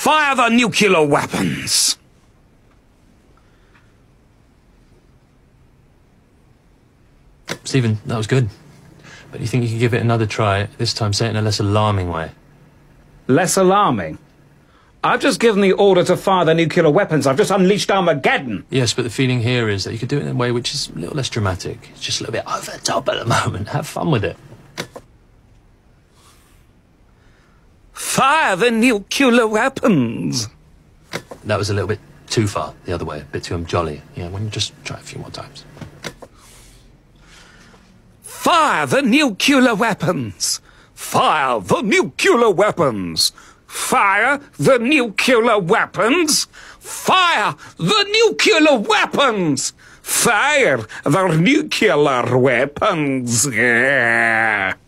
Fire the nuclear weapons! Stephen, that was good. But you think you could give it another try, this time say it in a less alarming way? Less alarming? I've just given the order to fire the nuclear weapons. I've just unleashed Armageddon. Yes, but the feeling here is that you could do it in a way which is a little less dramatic. It's just a little bit over the top at the moment. Have fun with it. Fire the nuclear weapons! That was a little bit too far the other way, a bit too jolly. Yeah, why don't you just try a few more times? Fire the nuclear weapons! Fire the nuclear weapons! Fire the nuclear weapons! Fire the nuclear weapons! Fire the nuclear weapons!